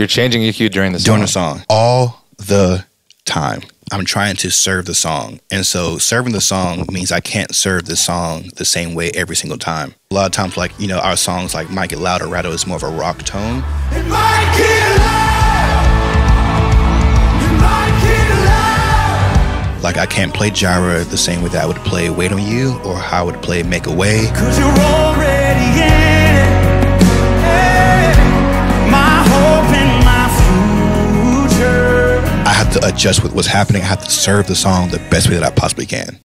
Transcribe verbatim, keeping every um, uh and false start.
You're changing E Q during the song. During the song. All the time. I'm trying to serve the song. And so serving the song means I can't serve the song the same way every single time. A lot of times, like, you know, our songs like Might Get Louder, Rattle is more of a rock tone. It might get loud. It might get loud. Like, I can't play Gyra the same way that I would play Wait On You or how I would play Make A Way. Cause you're already in it. Hey, my hope and my future. I have to adjust with what's happening. I have to serve the song the best way that I possibly can.